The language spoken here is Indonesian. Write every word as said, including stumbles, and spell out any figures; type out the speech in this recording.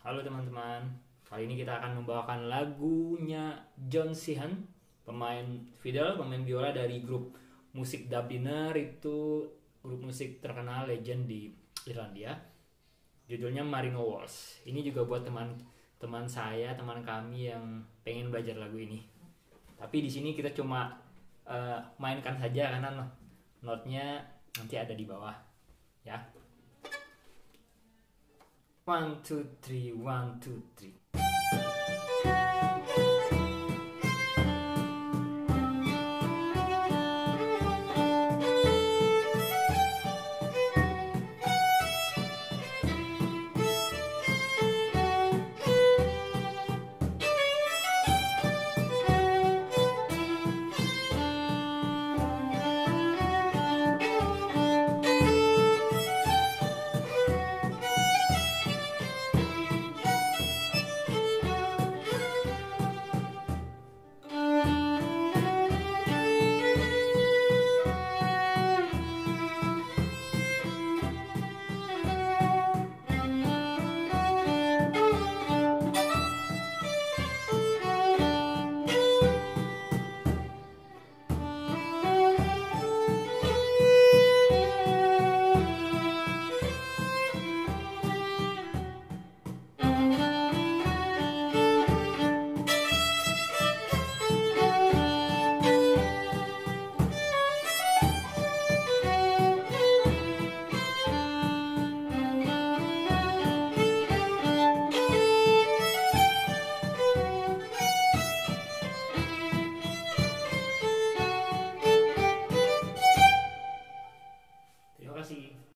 Halo teman-teman, kali ini kita akan membawakan lagunya John Sheehan, pemain fiddle, pemain biola dari grup musik Dubliner, itu grup musik terkenal legend di Irlandia. Judulnya Marino Waltz. Ini juga buat teman-teman saya, teman kami yang pengen belajar lagu ini. Tapi di sini kita cuma uh, mainkan saja karena notnya nanti ada di bawah, ya. One, two, three, one, two, three.